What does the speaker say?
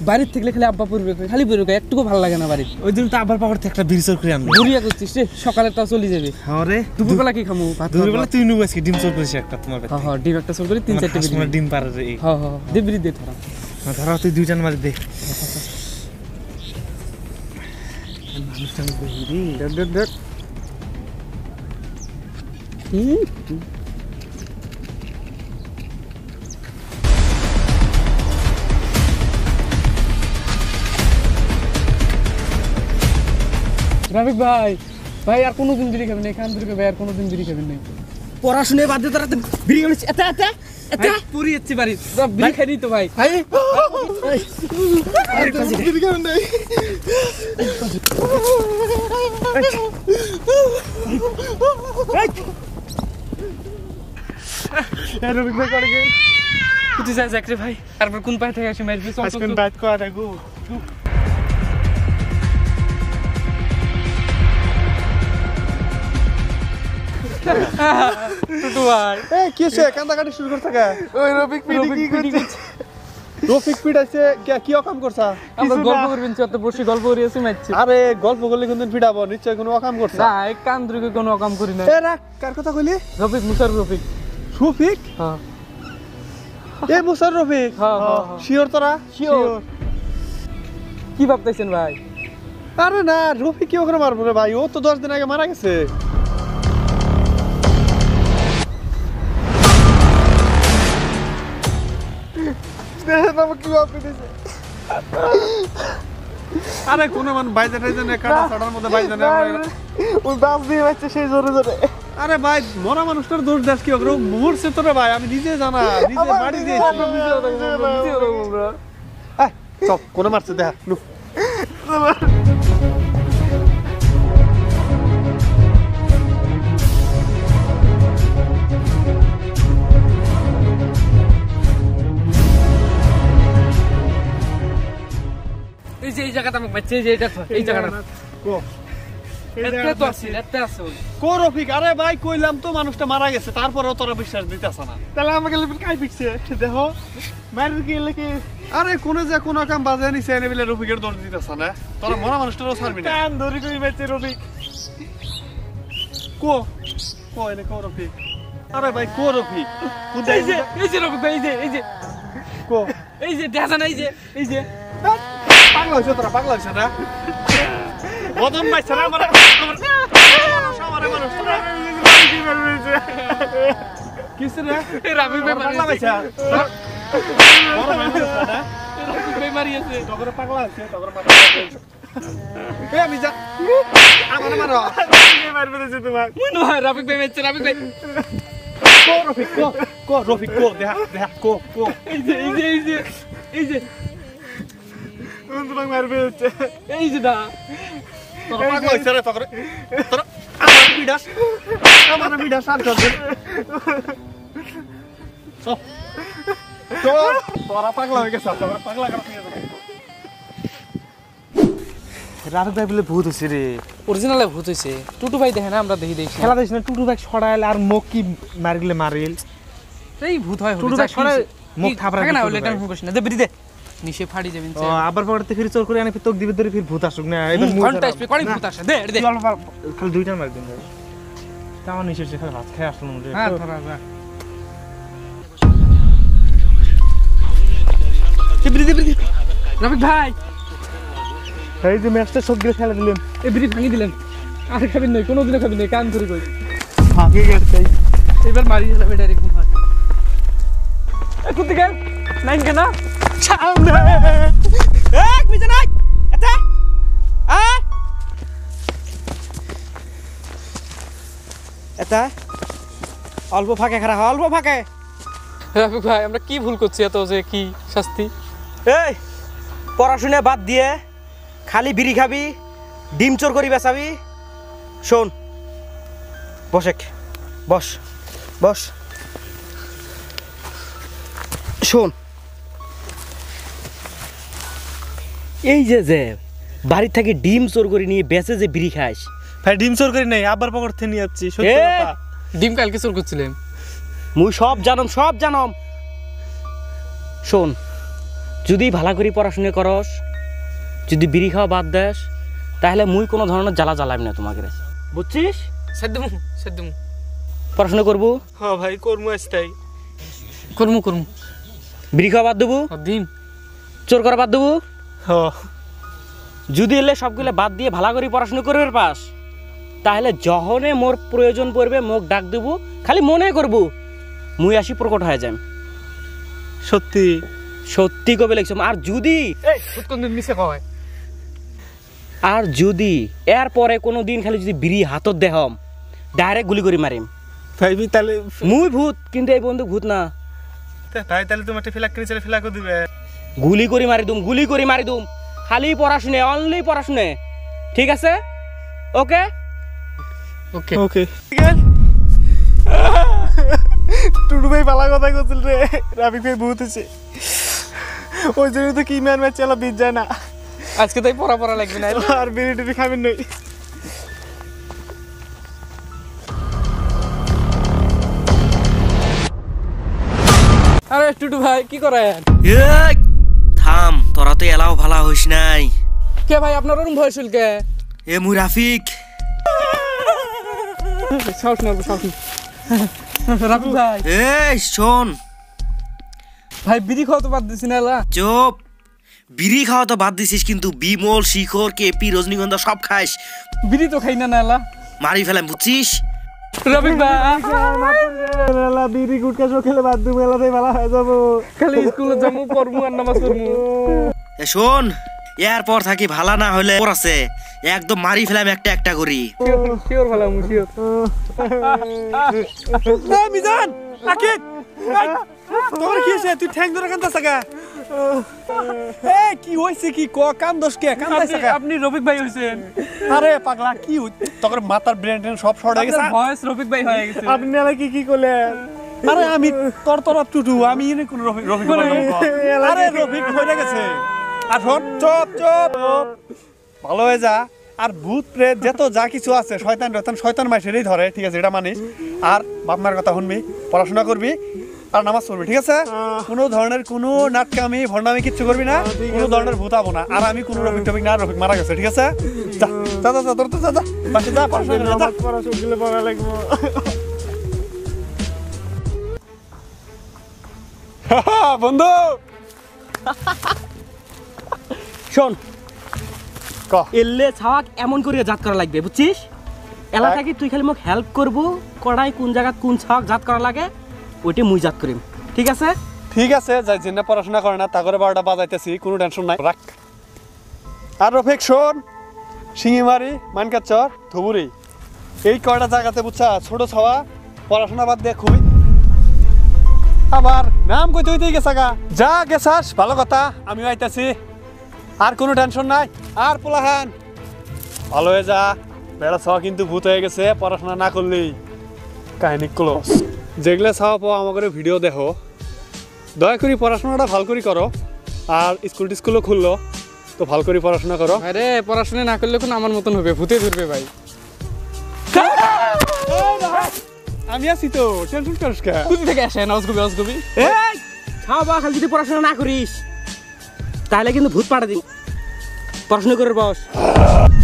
বাড়ির থেকে খালি আব্বা পড়বে খালি পড়বে একটুকু ভালো লাগে না বাড়ি ওই দিন তো আব্বার পকেট থেকে একটা বিড়ি চোর করে আনলো ঘুরিয়া করছিস রে সকালে তো চলে যাবে আরে দুপুরবেলা কি খামু দুপুরবেলা তুই নুব আজকে ডিম চোর করিস একটা তোমার হ্যাঁ হ্যাঁ ডিম একটা চোর করি 3-4টা বিড়ি ডিম পারে রে হ্যাঁ হ্যাঁ দে বিড়ি দে ধরা ধরা তুই দুইজন মারি দে রাফিক ভাই ভাই আর কোনোদিন বিড়ি খাবেন এখান থেকে ভাই আর কোনোদিন বিড়ি খাবেন নাই পড়াশোনায় বাদ দিয়ে তোরা বিড়ি খাবেন এটা এটা এটা পুরি যাচ্ছে বাড়ি বিড়ি খাই নি তো ভাই বিড়ি খাবেন নাই রবিক ভাই করে গেল কোথায় যাই যাক রে ভাই তারপর কোন পায়ে থেকে আসি মারবি চল আজকে বাইট করা থাকবো টুটু ভাই এই কি হচ্ছে কান্দাকাটি শুরু করতে কা ওই রফিক কি করছে রফিক পিটাইছে কি কাম করছা আমরা গল্প করবেন চত বসে গল্প করিয়েছি মারছি আরে গল্প করলে কোনদিন পিটাবো নিশ্চয় কোনো কাম করছা না এক কান্দ্রকে কোনো কাম করি না এ রাখ কার কথা কইলি রফিক মুসার রফিক রফিক হ্যাঁ এ মুসার রফিক হ্যাঁ শিওর তোরা শিওর কি ভাবতেছেন ভাই আরে না রফিক কি ওখানে মারবো রে ভাই ও তো 10 দিন আগে মারা গেছে আরে কোন মান বাইজা টাইজা না কাটা ছাড়ার মধ্যে বাইজা না ওই বাস দিয়ে বাচ্চা সেই জোরে জোরে আরে ভাই মরা মানুষটার দোষ দাস কি ওগুলো মরছে তো রে ভাই আমি নিজে জানা নিজে বাড়ি দিয়েছি চল কোন মারছে দেখা লু এই জায়গাটা আমাকে বাচ্চা এই জায়গাটা কো এত তো আছে এত আছে কো রফিক আরে ভাই কইলাম তো মানুষটা মারা গেছে তারপরেও তোরা বিশ্বাস দিতেছ না তাহলে আমাকে লিপির কাই পিটছে দেখো মারি গেলে কি আরে কোন যে কোন কাম বাজে নিছে এনে বলে রফিকের দোষ দিতেছ না তোরা মরা মানুষটারও ছাড়বি না কান ধরি কই বেচে রফিক কো কো এনে কো রফিক আরে ভাই কো রফিক এই যে রফিক ভাই এই যে কো এই যে দেখা না এই যে পাগলা হইছ তোরা পাগলা হইছ না বদম ভাই সারা আমার মানুষ তোরা কি মারবে কিস রে রাফিক ভাই পাগলা হইছ বড় মানুষ না রাফিক ভাই মারিয়েছে তোরা পাগলা হইছ তোরা পাগলা হইছ এ আমি যা আমারে মারো কে মারবে রে তোমার মনে হয় রাফিক ভাই মারছে রাফিক ভাই কো রফিক কো রফিক কো দেখা কো এই যে তোমাকে মারবে হচ্ছে এই যে না তোরা পাগলা হইছ রে তোরা আমার বিডাস আর করবে তোরা পাগলা হয়ে গেছ তোরা পাগলা করা হয়ে যাবে রাফিক ভাই বলে ভূত হইছে রে অরিজিনালে ভূত হইছে টুটু ভাই দেখে না আমরা দেখি খেলা দেখিস না টুটু ভাই ছড়াইল আর মুখ কি মারগলে মারিল এই ভূত হয় টুটু ভাই ছড়াই মুখ থাপড়া থাকে না ওই লেটার মুখ না দে বিড়ি দে নিচে ফাড়ি যাবেন ও আবার পড়তে ফিরে চোর করে আনি তোক দিবে ধরে ফির ভূত আসুক না এবার মুখ ঘন্টা আসবে কোন ভূত আসে দে দে খালি দুইটা মার দিন তাও নিচে সে খালি ভাত খাই আসলো মনে হ্যাঁ ধরা যা বিড়ি রাফিক ভাই এই যে ম্যাচটা সব গিয়ে ফেলে দিলেন এই বিড়ি ভাঙি দিলেন আর খাবেন নাই কোনোদিনও খাবেন নাই কান ধরে কই ভাঙে গেছে এবার মারি যাবে ডাইরেক্ট মনে হয় এই কুত্তি গেল নাইন কেন সামনে এক মিনিট নাই এটা এটা অল্প ফাঁকে খারা অল্প ফাঁকে রাফিক ভাই আমরা কি ভুল করছি এত যে কি শাস্তি এই পড়াশোনা বাদ দিয়ে খালি বিড়ি খাবি ডিম চোর করি বেচাবি শোন বসেক বস বস শোন এই যে বাড়ি থেকে ডিম চোর করে নিয়ে বেচে যে বিড়ি খাস ভাই ডিম চোর করি নাই আবার পকেট থেকে নিয়ে যাচ্ছি সত্যি কথা ডিম কালকে চোর করছিলেন মুই সব জানম শোন যদি ভালো করে পড়াশোনা করস, যদি বিড়ি খাওয়া বাদ দেস, তাহলে মুই কোনো ধরনের জ্বালা জ্বালাম না তোমাকে, বুঝছিস? সেদ্দুম পড়াশোনা করবো, হ্যাঁ ভাই করমু আসতাই করমু বিড়ি খাওয়া বাদ দেবো, দিন চোর করা বাদ দেবো। হ্যাঁ যদি এলে সবগুলো বাদ দিয়ে ভালো করে পড়াশোনা করবে পাস, তাহলে যখনে মোর প্রয়োজন পড়বে মোক ডাক দেবো, খালি মনে করবো মুই আসি প্রকট হয়ে যাই। সত্যি সত্যি কবে লিখছো। আর যদি এর পরে কোনো দিন খালি যদি বিড়ি হাতত দেহম, ডাইরেক্ট গুলি করে মারিম। ভাই তাহলে মুই ভূত, কিন্তু এই বন্ধু ভূত না। ভাই তাহলে তোমার ফিলাক কিনে চলে ফিলাকও দিবে। গুলি করে মারি দুম, খালি পড়াশুনে, অনলি পড়াশুনে, ঠিক আছে? ওকে ওকে ওকে টুটু ভাই ভালো কথা করছিল রে, রাফিক ভাই বহুত হয়েছে, ওই জন্য তো কি ম্যান ম্যাচ চালা বিজ যায় না। আজকে তাই পড়া লাগবে না, আর বিড়ি টিড়ি খাবেন নই। আরে টুটু ভাই কি করে? থাম, তোরা তো এলাও ভালা হইস নাই। কে ভাই আপনার ওরম ভয় শুনকে? এ মুই রাফিক। সাহস না রাফিক ভাই। এই শোন ভাই বিড়ি খাওয়া তো বাদ দিছি না এলা। চুপ, বিড়ি খাওয়া তো বাদ দিছিস, কিন্তু বিমল, শিখর, কেপি, রজনীগন্ধা সব খাইস। বিড়ি তো খাই না এলা। মারি ফেলাম, বুঝছিস? রাফিক ভাই মেলা বিড়ি গুটকা সব খেলে বাদ দিও, মেলাতেই ভালো হয়ে যাবো। খালি স্কুলে যাবো, পড়বো আর নামাজ পড়বো। এ শোন, এরপর থাকি ভালা না হলে ওর আছে একদম মারি ফেলাম একটা একটা করি। শিওর ভালো শিওর। মিজান আকিব তোর কি হইছে? তুই ঠ্যাং ধরে কান্দা সাগা। এ কি হইছে? কি ক কাম দোষ কে কান্দা সাগা? আপনি রফিক ভাই হইছেন। আরে পাগলা কি তোর মাথার ব্রেন ট্রেন সব শর্ট হয়ে গেছে। ভয়েস রফিক ভাই হয়ে গেছে। আপনি এলা কি করলেন? আরে আমি তোর তরফ টুটু, আমি এনে কোন রফিক আরে রফিক হয়ে গেছে। আর শোন, চুপ ভালো হয়ে যা। আর ভূত প্রেত যত যা কিছু আছে, শয়তান মাইসেরই ধরে, ঠিক আছে? এটা মানিস। আর বাপ মার কথা শুনবি, পড়াশোনা করবি আর নামাজ পড়বি, ঠিক আছে? কোনো ধরনের কোনো নাটকামি ভণ্ডামি কিচ্ছু করবি না, কোনো ধরনের ভূত আবো না। আর আমি কোনো রফিক টফিক না, রফিক মারা গেছে, ঠিক আছে? যা যা যা তোর তো যা বাসে যা, পড়াশোনা পড়া লাগবো। বন্ধু শোন, ক এলে ছাওয়াক এমন করে জাত করা লাগবে, বুঝছিস? এলা থাকি তুই খালি মোক হেল্প করবো, কড়াই কোন জায়গা কোন ছাওয়াক জাত করা লাগে ওইটা মুই জাত করিম, ঠিক আছে? ঠিক আছে, যাই যে পড়াশোনা করে না তা করে 12টা বাজাইতেছি, কোনো টেনশন নাই, রাখ। আর রফিক শোন, শিঙিমারি, মানকাচর, ধুবুরি, এই কয়টা জায়গাতে বুঝছা ছোট ছাওয়া পড়াশোনা বাদ দিয়ে খুবই আবার নাম কইতে হইতেই গেছা গা। যা গেছাস ভালো কথা, আমিও আইতাছি, আর কোনো টেনশন নাই। আর পোলাহান ভালো হয়ে যা, বেড়া ছাওয়া কিন্তু ভূত হয়ে গেছে, পড়াশোনা না করলেই কাহিনী ক্লোজ। যেগুলো ছাওয়া পাওয়া আমাকে ভিডিও দেখো, দয়া করে পড়াশোনাটা ভালো করে করো। আর স্কুলও খুললো, তো ভালো করে পড়াশোনা করো। আরে পড়াশোনা না করলে কোন আমার মতন হবে, ভূতে ধরবে ভাই। আমি আছি তো, টেনশন করিস কে? কোথা থেকে আসেন অজগবি? এই ছাওয়া খালি যদি পড়াশোনা না করিস তাহলে কিন্তু ভূত পাঠা দিন, পড়াশোনা করে বস।